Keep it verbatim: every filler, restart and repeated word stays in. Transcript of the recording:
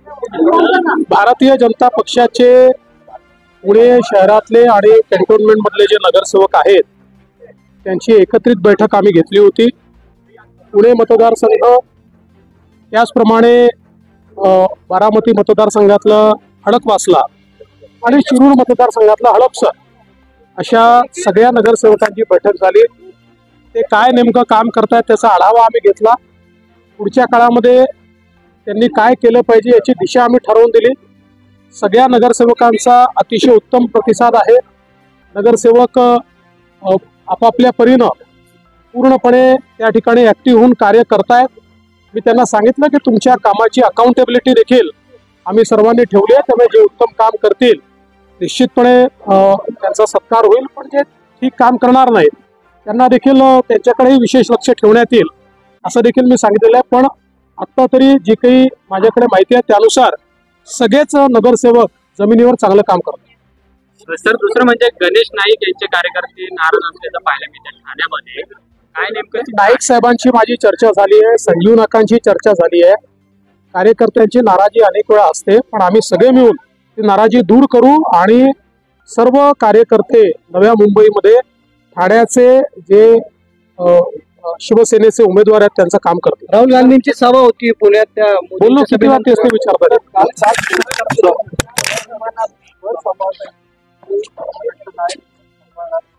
भारतीय जनता पक्षाचे पुणे शहरातले आणि कॅन्टोन्मेंट मधले जे नगरसेवक आहेत त्यांची एकत्रित बैठक आम्ही घेतली होती। पुणे मतदारसंघ त्याचप्रमाणे बारामती मतदारसंघातलं खडकवासला आणि शिरूर मतदारसंघातला हडपसर अशा सगळ्या नगरसेवकांची बैठक झाली। ते काय नेमकं काम करतायत त्याचा आढावा आम्ही घेतला। पुढच्या काळामध्ये त्यांनी काय केलं पाहिजे याची दिशा आम्ही ठरवून दिली। सगळ्या नगरसेवकांचा अतिशय उत्तम प्रतिसाद आहे। नगरसेवक आपापल्या परीनं पूर्णपणे त्या ठिकाणी ऍक्टिव्ह होऊन कार्य करतायत। मी त्यांना सांगितलं की तुमच्या कामाची अकाउंटेबिलिटी देखील आम्ही सर्वांनी ठेवली आहे, त्यामुळे जे उत्तम काम करतील निश्चितपणे त्यांचा सत्कार होईल, पण जे ठीक काम करणार नाहीत त्यांना देखील त्यांच्याकडेही विशेष लक्ष ठेवण्यात येईल असं देखील मी सांगितलेलं आहे। पण आता तरी जी काही माझ्याकडे माहिती आहे त्यानुसार सगळेच नगरसेवक जमिनीवर चांगलं काम करतात। सर, दुसरं म्हणजे गणेश नाईक यांचे कार्यकर्ते नाराज असल्याचं पाहायला मिळतं ठाण्यामध्ये, काय नेमकं? नाईक साहेबांची माझी चर्चा झाली आहे, संजीव नाकांची चर्चा झाली आहे। कार्यकर्त्यांची नाराजी अनेक वेळा असते, पण आम्ही सगळे मिळून ती नाराजी दूर करू आणि सर्व कार्यकर्ते नव्या मुंबईमध्ये ठाण्याचे जे शिवसेनेचे उमेदवार आहेत त्यांचं काम करतील। राहुल गांधींची सभा होती पुण्यात, त्या बोललो किती वेळा तेच ते विचारतात।